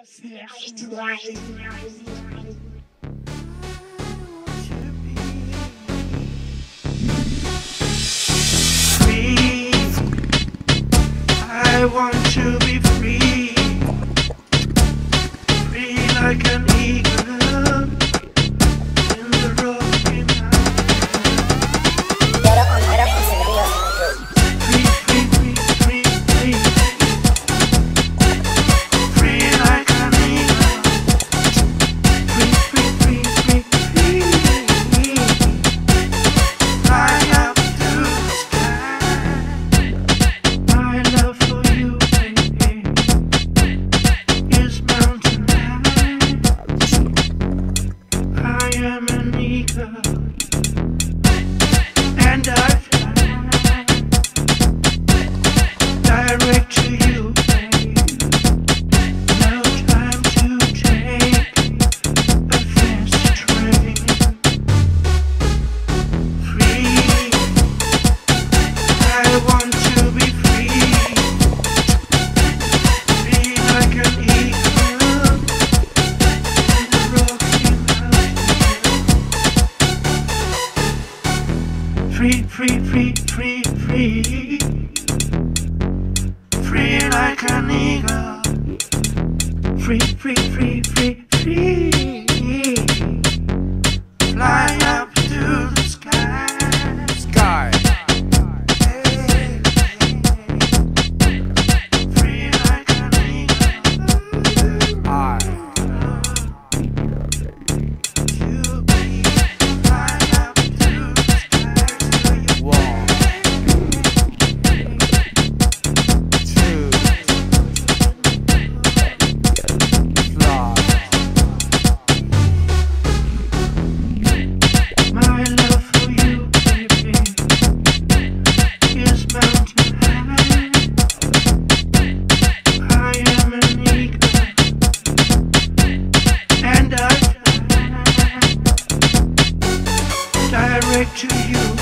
Free, I want to be free, free like an eagle in the Rocky Mountains. Free, free, free, free, free, free like an eagle. Free, free, free, free, free. Fly up to the sky. My love for you, baby, is mountain high. I am an eagle, and I fly direct to you, babe. No time to take a fancy train. Free, I want to be free, free like an eagle in the Rocky Mountains. Free, free, free, free, free, free like an eagle. Free, free, free, free, free. Fly up to the sky. Free like an eagle. To be fly up to the sky. My love for you, baby, is mountain high. I am an eagle, and I fly direct to you.